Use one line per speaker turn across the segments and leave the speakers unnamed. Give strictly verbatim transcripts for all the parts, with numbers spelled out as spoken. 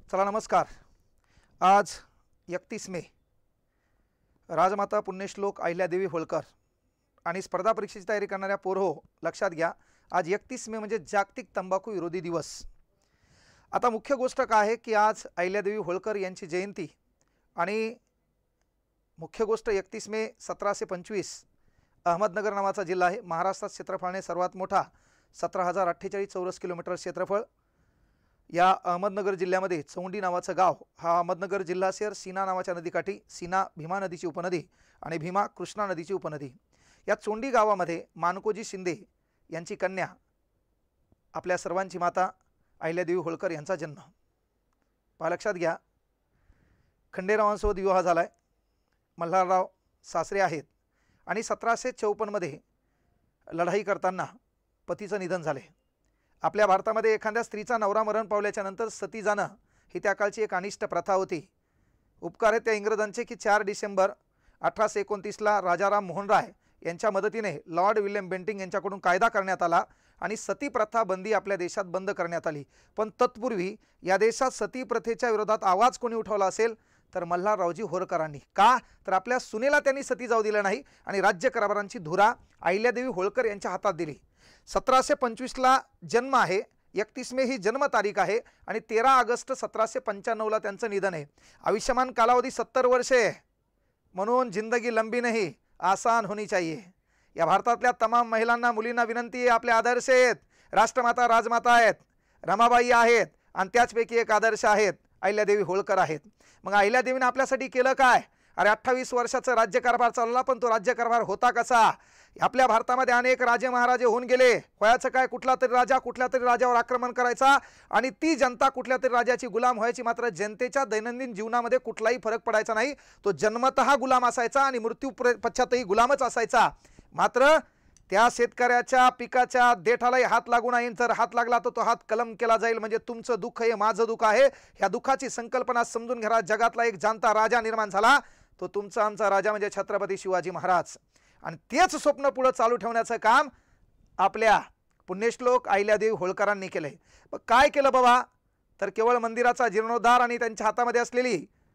चला नमस्कार। आज एकतीस मे राजमाता पुण्यश्लोक अहिल्यादेवी होळकर आणि स्पर्धा परीक्षेची तयारी करणाऱ्या पोरहो लक्षात घ्या, आज एकतीस मे म्हणजे जागतिक तंबाखू विरोधी दिवस। आता मुख्य गोष्ट काय आहे की आज अहिल्यादेवी होळकर यांची जयंती आणि मुख्य गोष्ट एकतीस मे सतराशे पंचवीस अहमदनगर नावाचा जिल्हा आहे, महाराष्ट्रात क्षेत्रफळाने सर्वात मोठा सतरा हजार अठ्ठेचाळीस चौरस किलोमीटर क्षेत्रफळ। या अहमदनगर जिल्ह्यामध्ये चौंडी नावाचं गाव, हा अहमदनगर जिल्हा शहर सीना नावाच्या नदीकाठी, सीना भीमा नदीची उपनदी आणि भीमा कृष्णा नदीची उपनदी। या चौंडी गावामध्ये मानकोजी शिंदे यांची कन्या आपल्या सर्वांची माता अहिल्यादेवी होळकर यांचा जन्म। पहा लक्षात घ्या, खंडेरावांसोबत विवाह झालाय, मल्हारराव सासरे आहेत आणि सतराशे चौपन्न मध्ये लढाई करताना पतीचं निधन झाले। आपल्या भारतामध्ये एखाद्या स्त्रीचा नवरा मरण पावल्याच्या नंतर सती जाणं ही त्या काळची एक अनिष्ट प्रथा होती। उपकार आहेत त्या इंग्रजांचे की चार डिसेंबर अठराशे एकोणतीसला राजाराम मोहन राय यांच्या मदतीने लॉर्ड विल्यम बेंटिंग यांच्याकडून कायदा करण्यात आला आणि सती प्रथा बंदी आपल्या देशात बंद करण्यात आली। पण तत्पूर्वी या देशात सती प्रथेच्या विरोधात आवाज कोणी उठवला असेल तर मल्हाररावजी होळकरांनी। का तर आपल्या सुनेला त्यांनी सती जाऊ दिलं नाही आणि राज्यकारभारांची धुरा अहिल्यादेवी होळकर यांच्या हातात दिली। सतराशे पंचवीसला जन्म आहे, एकतीस मे ही जन्म तारीख आहे आणि तेरा ऑगस्ट सतराशे पंच्याण्णवला त्यांचं निधन आहे। आयुष्यमान कालावधी सत्तर वर्षे, म्हणून जिंदगी लंबी नहीं आसान होनी चाहिए। या भारतातल्या तमाम महिलांना मुलींना विनंती आहे, आपले आदर्श आहेत, राष्ट्रमाता राजमाता आहेत, रमाबाई आहेत आणि त्याचपैकी एक आदर्श आहेत अहिल्यादेवी होळकर आहेत। मग अहिल्यादेवीने आपल्यासाठी केलं काय? अरे अठ्ठावीस वर्षाचा राज्यकारभार चालला, पण तो राज्यकारभार होता कसा? आपल्या भारतामध्ये अनेक राजे महाराजे होऊन गेले, व्हायचं काय, कुठला तरी राजा कुठल्या तरी राजावर आक्रमण करायचा आणि ती जनता कुठल्या तरी राजाची गुलाम व्हायची। मात्र जनतेच्या दैनंदिन जीवनामध्ये कुठलाही फरक पडायचा नाही, तो जन्मतः गुलाम असायचा आणि मृत्यू पश्चातही गुलामच असायचा। मात्र त्या शेतकऱ्याच्या पिकाच्या देठालाही हात लागू नाही, जर हात लागला तर तो हात कलम केला जाईल। म्हणजे तुमचं दुःख हे माझं दुःख आहे, ह्या दुःखाची संकल्पना समजून घ्या। जगातला एक जाणता राजा निर्माण झाला, तो तुमचा आमचा राजा म्हणजे छत्रपती शिवाजी महाराज, आणि तेच स्वप्न पुढे चालू ठेवण्याचं काम आपल्या पुण्यश्लोक अहिल्यादेवी होळकरांनी केलंय। मग काय केलं बाबा? तर केवळ मंदिराचा जीर्णोद्धार आणि त्यांच्या हातामध्ये असलेली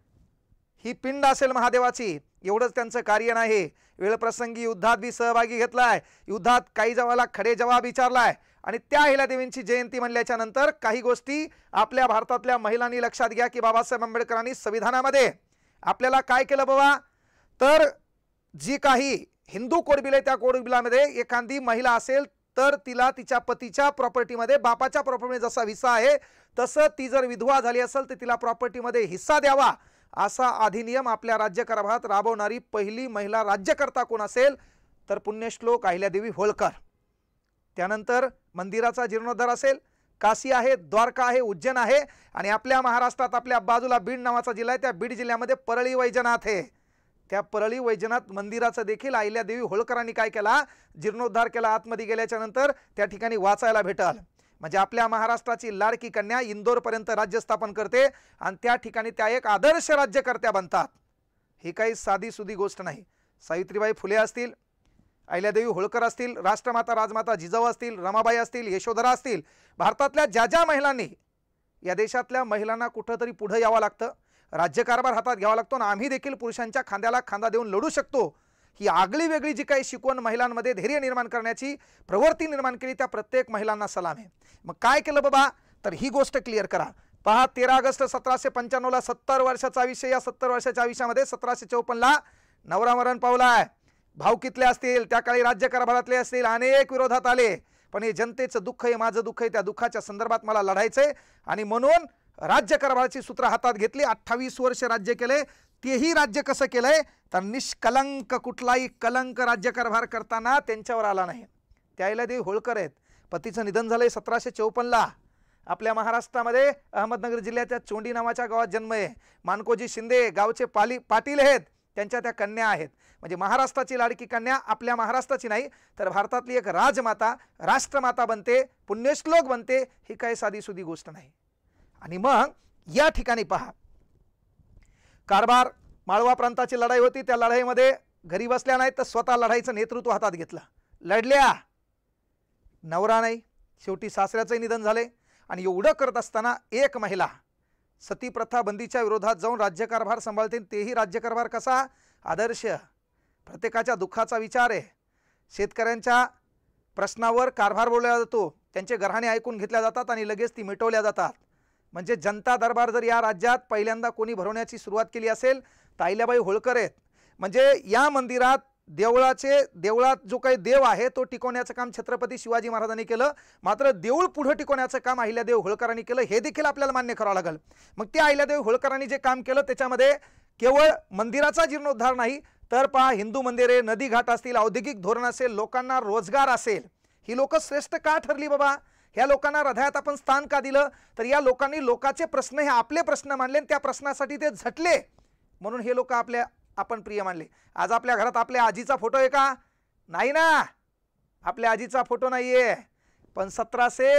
ही पिंड असेल महादेवाची, एवढंच त्यांचं कार्य नाही। वेळप्रसंगी युद्धात बी सहभागी घेतलाय, युद्धात काही जवाला खडे जवाब विचारलाय आणि त्या अहिल्यादेवींची जयंती म्हणल्याच्या नंतर काही गोष्टी आपल्या भारतातल्या महिलांनी लक्षात घ्या की बाबासाहेब आंबेडकरांनी संविधानामध्ये आपल्याला काय केलं बाबा, तर जी काही हिंदू कोड बिल आहे त्या कोड बिलामध्ये एखादी महिला असेल तर तिला तिच्या पतीच्या प्रॉपर्टीमध्ये बापाच्या प्रॉपर्टीमध्ये जसा हिस्सा आहे तसं ती जर विधवा झाली असेल तर तिला प्रॉपर्टीमध्ये हिस्सा द्यावा, असा अधिनियम आपल्या राज्यकारभारात राबवणारी पहिली महिला राज्यकर्ता कोण असेल तर पुण्यश्लोक अहिल्यादेवी होळकर। त्यानंतर मंदिराचा जीर्णोद्धार असेल, काशी आहे, द्वारका आहे, उज्जैन आहे आणि आपल्या महाराष्ट्रात आपल्या बाजूला बीड नावाचा जिल्हा आहे, त्या बीड जिल्ह्यामध्ये परळी वैजनाथ आहे। त्या परळी वैजनाथ मंदिराचा देखील अहिल्यादेवी होळकरांनी काय केला, जीर्णोद्धार केला। आतमध्ये गेल्याच्या नंतर त्या ठिकाणी वाचायला भेटल। म्हणजे आपल्या महाराष्ट्राची लाडकी कन्या इंदोरपर्यंत राज्य स्थापन करते आणि त्या ठिकाणी त्या एक आदर्श राज्यकर्त्या बनतात। ही काही साधी सुधी गोष्ट नाही। सावित्रीबाई फुले असतील, अहिल्यादेवी होळकर असतील, राष्ट्रमाता राजमाता जिजाऊ असतील, रमाबाई असतील, यशोधरा असतील, भारतातल्या ज्या ज्या महिलांनी, या देशातल्या महिलांना कुठंतरी पुढे यावं लागतं, राज्यकारभार हातात घ्यावा लागतो आणि आम्ही देखील पुरुषांच्या खांद्याला खांदा देऊन लढू शकतो, ही आगळी वेगळी जी काही शिकवण महिलांमध्ये धैर्य निर्माण करण्याची प्रवृत्ती निर्माण केली, त्या प्रत्येक महिलांना सलाम आहे। मग काय केलं बाबा, तर ही गोष्ट क्लिअर करा। पहा, तेरा ऑगस्ट सतराशे पंच्याण्णवला सत्तर वर्षाचा आयुष्य, या सत्तर वर्षाच्या आयुष्यामध्ये सतराशे चौपन्नला नवरा मरण पावलाय। भावकीतले असतील, त्या काळी राज्यकारभारातले असतील, अनेक विरोधात आले, पण हे जनतेचं दुःख हे माझं दुःख आहे, त्या दुःखाच्या संदर्भात मला लढायचंय आणि म्हणून राज्यकारभाराची सूत्र हातात घेतली। अठ्ठावीस वर्ष राज्य केले, तेही राज्य कसं केलंय तर निष्कलंक, कुठलाही कलंक राज्यकारभार करताना त्यांच्यावर आला नाही। त्या अहिल्यादेवी होळकर आहेत, पतीचं निधन झालंय सतराशे चौपन्नला। आपल्या महाराष्ट्रामध्ये अहमदनगर जिल्ह्याच्या चोंडी नावाच्या गावात जन्म आहे। मानकोजी शिंदे गावचे पाली पाटील आहेत, त्यांच्या त्या कन्या आहेत। म्हणजे महाराष्ट्राची लाडकी कन्या आपल्या महाराष्ट्राची नाही तर भारतातली एक राजमाता, राष्ट्रमाता बनते, पुण्यश्लोक बनते, ही काही साधी सुधी गोष्ट नाही। आणि मग या ठिकाणी पहा, कारभार माळवा प्रांताची लढाई होती, त्या लढाईमध्ये घरी बसल्या नाही तर स्वतः लढाईचं नेतृत्व हातात घेतलं, लढल्या, नवरा नाही, शेवटी सासऱ्याचंही निधन झाले आणि एवढं करत असताना एक महिला सती प्रथा बंदीच्या विरोधात जाऊन राज्यकारभार सांभाळतील, तेही राज्यकारभार कसा आदर्श, प्रत्येकाच्या दुःखाचा विचार आहे, शेतकऱ्यांच्या प्रश्नावर कारभार बोलला जातो, त्यांचे घराणे ऐकून घेतल्या जातात आणि लगेच ती मिटवल्या जातात। म्हणजे जनता दरबार जर या राज्यात पहिल्यांदा कोणी भरवण्याची सुरुवात केली असेल तर अहिल्याबाई होळकर आहेत। म्हणजे या मंदिरात देवळाचे देवळात जो काही देव आहे तो टिकवण्याचं काम छत्रपती शिवाजी महाराजांनी केलं, मात्र देऊळ पुढे टिकवण्याचं काम अहिल्यादेवी होळकरांनी केलं, हे देखील आपल्याला मान्य करावं लागेल। मग ते अहिल्यादेवी होळकरांनी जे काम केलं त्याच्यामध्ये केवळ मंदिराचा जीर्णोद्धार नाही तर पहा, हिंदू मंदिरे, नदी घाट असतील, औद्योगिक धोरण असेल, लोकांना रोजगार असेल, ही लोक श्रेष्ठ का ठरली बाबा, ह्या लोकांना हृदयात आपण स्थान का दिलं, तर या लोकांनी लोकांचे प्रश्न हे आपले प्रश्न मानले, त्या प्रश्नासाठी ते झटले, म्हणून हे लोक आपल्या आपण प्रिय मानले। आज आपल्या घरात आपल्या आजीचा फोटो आहे का? नाही ना, आपल्या आजीचा फोटो नाहीये, पण सतराशे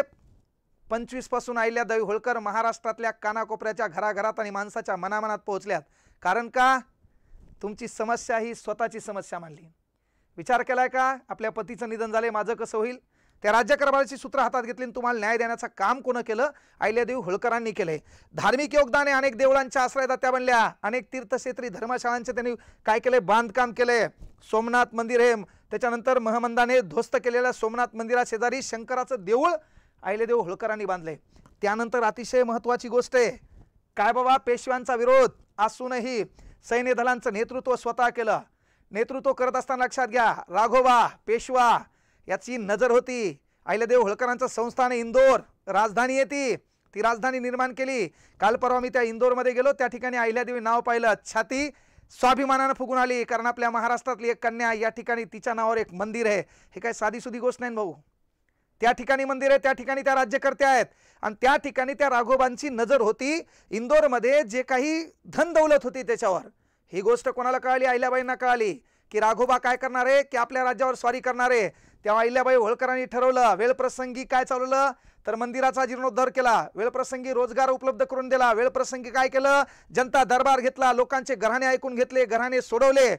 पंचवीस पासून अहिल्यादेवी होळकर महाराष्ट्रातल्या कानाकोपऱ्याच्या घराघरात आणि माणसाच्या मनामनात पोहोचल्यात। कारण का? तुमची समस्या ही स्वतःची समस्या मानली। विचार केलाय का आपल्या पतीचं निधन झाले, माझं कसं होईल? त्या राज्यकारभाराची सूत्र हातात घेतली, तुम्हाला न्याय देण्याचं काम कोण केलं? अहिल्यादेवी होळकरांनी केले। धार्मिक योगदाने, अनेक देवळांच्या आश्रयदात्या बनल्या, अनेक तीर्थक्षेत्री धर्मशाळांचे त्यांनी काय केले? बांधकाम केले। सोमनाथ मंदिर हे त्याच्यानंतर महमंदाने ध्वस्त केलेल्या सोमनाथ मंदिरा शेजारी शंकराचं देऊळ अहिल्यादेवी होळकरांनी बांधले। त्यानंतर अतिशय महत्त्वाची गोष्ट आहे काय बाबा, पेशव्यांचा विरोध असूनही सैन्य दलांचं नेतृत्व स्वतः केलं। नेतृत्व करत असताना लक्षात घ्या, राघोबा पेशवा याची नजर होती। अहिल्यादेवी होळकरांचं संस्थान इंदोर राजधानी येते, ती राजधानी निर्माण केली। काल परवा मी त्या इंदोरमध्ये गेलो, त्या ठिकाणी अहिल्यादेवी नाव पाहिलं, छाती स्वाभिमानानं फुगून आली, कारण आपल्या महाराष्ट्रातली एक कन्या या ठिकाणी तिच्या नावावर एक मंदिर आहे। हे काय साधी सुधी गोष्ट नाही भाऊ, त्या ठिकाणी मंदिर आहे, त्या ठिकाणी त्या राज्यकर्त्या आहेत आणि त्या ठिकाणी त्या राघोबांची नजर होती। इंदोरमध्ये जे काही धन दौलत होती त्याच्यावर, ही गोष्ट कोणाला कळाली? अहिल्याबाईंना कळाली की राघोबा काय करणार आहे की आपल्या राज्यावर स्वारी करणार आहे। तेव्हा अहिल्याबाई होळकरांनी ठरवलं, वेळप्रसंगी काय चालवलं तर मंदिराचा जीर्णोद्धार केला, वेळप्रसंगी रोजगार उपलब्ध करून दिला, वेळप्रसंगी काय केलं? जनता दरबार घेतला, लोकांचे घराणे ऐकून घेतले, घराणे सोडवले।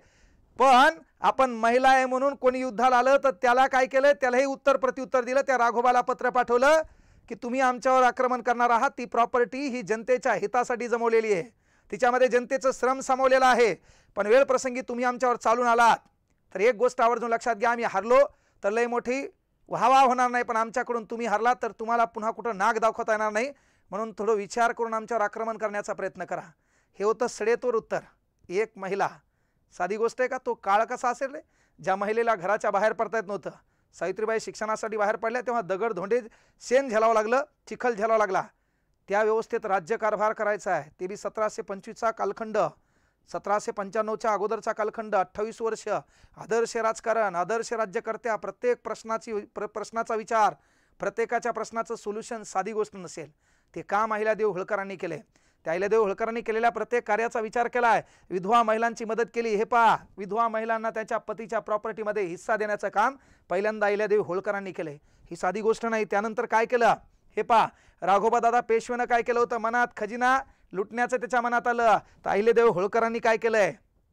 पण आपण महिला आहे म्हणून कोणी युद्धाला आलं तर त्याला काय केलं? त्यालाही उत्तर प्रत्युत्तर दिलं। त्या राघोबाला पत्र पाठवलं की तुम्ही आमच्यावर आक्रमण करणार आहात, ती प्रॉपर्टी ही जनतेच्या हितासाठी जमवलेली आहे, तिच्यामध्ये जनतेचं श्रम सामावलेलं आहे, पण वेळ प्रसंगी तुम्ही आमच्यावर चालून आलात तर एक गोष्ट आवर्जून लक्षात घ्या, आम्ही हरलो तर लय मोठी वाहवा होणार नाही, पण आमच्याकडून तुम्ही हरलात तर तुम्हाला पुन्हा कुठं नाक दाखवता येणार नाही, म्हणून थोडं विचार करून आमच्यावर आक्रमण करण्याचा प्रयत्न करा। हे होतं सडेतोड उत्तर। एक महिला, साधी गोष्ट आहे का? तो काळ कसा असेल रे, ज्या महिलेला घराच्या बाहेर पडता येत नव्हतं, सावित्रीबाई शिक्षणासाठी बाहेर पडल्या तेव्हा दगड धोंडे शेण झेलावं लागलं, चिखल झेलावं लागला, त्या व्यवस्थेत राज्यकारभार करायचा आहे, ते बी सतराशे पंचवीसचा कालखंड, सतराशे पंच्याण्णवच्या अगोदरचा कालखंड, अठ्ठावीस वर्ष आदर्श राजकारण, आदर्श राज्यकर्त्या, प्रत्येक प्रश्नाची प्र प्रश्नाचा विचार, प्रत्येकाच्या प्रश्नाचं सोल्युशन साधी गोष्ट नसेल, ते काम अहिल्यादेवी होळकरांनी केले। त्या अहिल्यादेवी होळकरांनी केलेल्या प्रत्येक कार्याचा विचार केलाय। विधवा महिलांची मदत केली, हे पहा, विधवा महिलांना त्यांच्या पतीच्या प्रॉपर्टीमध्ये हिस्सा देण्याचं काम पहिल्यांदा अहिल्यादेवी होळकरांनी केले, ही साधी गोष्ट नाही। त्यानंतर काय केलं हे पहा, राघोबा दादा पेशवेनं काय केलं होतं? मनात खजिना लुटण्याचं त्याच्या मनात आलं, तर अहिल्यादेवी होळकरांनी काय केलंय?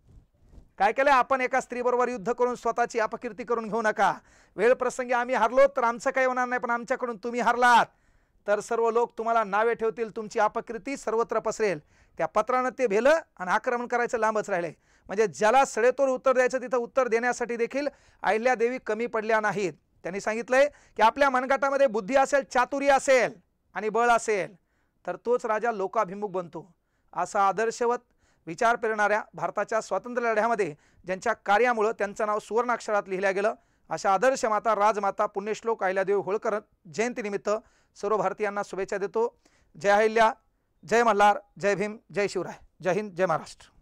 काय केलंय? आपण एका स्त्रीबरोबर युद्ध करून स्वतःची अपकीर्ती करून घेऊ नका, वेळ प्रसंगी आम्ही हरलो तर आमचं काही होणार नाही, पण आमच्याकडून तुम्ही हरलात तर सर्व लोक तुम्हाला नावे ठेवतील, तुमची अपकीर्ती सर्वत्र पसरेल। त्या पत्रानं ते भेलं आणि आक्रमण करायचं लांबच राहिले। म्हणजे ज्याला सडेतोड उत्तर द्यायचं तिथं उत्तर देण्यासाठी देखील अहिल्यादेवी कमी पडल्या नाहीत। त्यांनी सांगितलंय की आपल्या मनगटामध्ये बुद्धी असेल, चातुर्य असेल आणि बळ असेल तर तोच राजा लोकाभिमुख बनतो। असा आदर्शवत विचार पेरणाऱ्या भारताच्या स्वातंत्र्य लढ्यामध्ये ज्यांच्या कार्यामुळे त्यांचं नाव सुवर्णाक्षरात लिहिलं गेलं, अशा आदर्श माता राजमाता पुण्यश्लोक अहिल्यादेवी होळकर जयंतीनिमित्त सर्व भारतीयांना शुभेच्छा देतो। जय अहिल्या, जय मल्हार, जय भीम, जय शिवराय, जय हिंद, जय महाराष्ट्र।